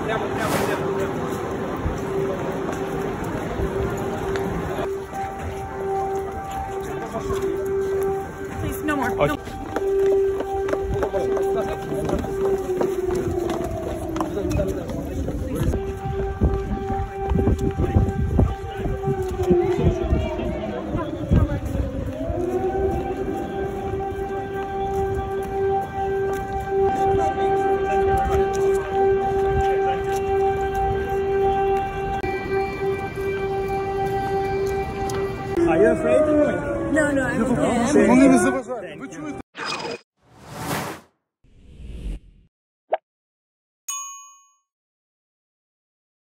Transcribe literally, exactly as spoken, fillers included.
Please, no more. No. Are you afraid? No, no, I'm okay. Вони не заважають. Ви чуєте?